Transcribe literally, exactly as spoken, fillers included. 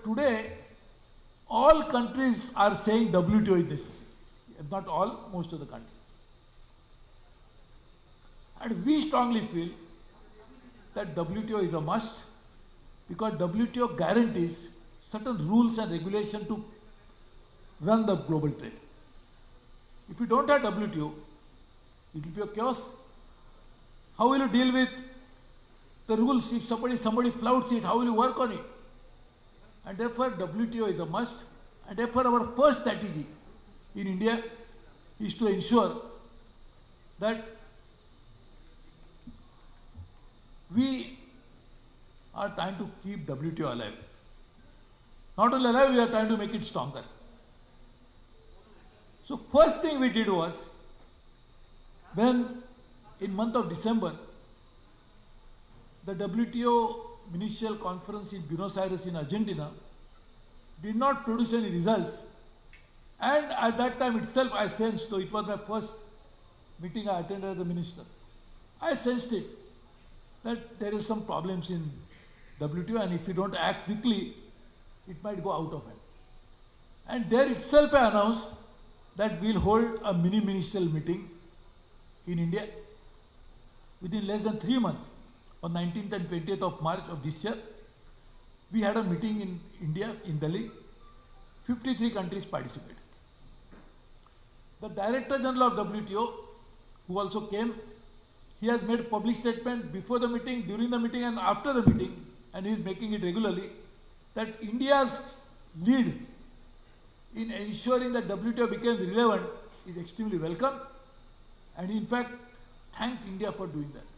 today, all countries are saying W T O is necessary. Not all, most of the countries. And we strongly feel that W T O is a must because W T O guarantees certain rules and regulation to run the global trade. If you don't have W T O, it will be a chaos. How will you deal with the rules? If somebody, somebody flouts it, how will you work on it? And therefore W T O is a must. And therefore our first strategy in India is to ensure that we are trying to keep W T O alive. Not only alive, we are trying to make it stronger. So first thing we did was, when in month of December, the W T O ministerial conference in Buenos Aires in Argentina did not produce any results. And at that time itself I sensed, though it was my first meeting I attended as a minister, I sensed it, that there is some problems in W T O and if you don't act quickly, it might go out of hand. And there itself I announced that we'll hold a mini ministerial meeting in India within less than three months. On nineteenth and twentieth of March of this year, we had a meeting in India, in Delhi. fifty-three countries participated. The Director General of W T O, who also came, he has made a public statement before the meeting, during the meeting and after the meeting, and he is making it regularly, that India's lead in ensuring that W T O became relevant is extremely welcome, and he in fact thanked India for doing that.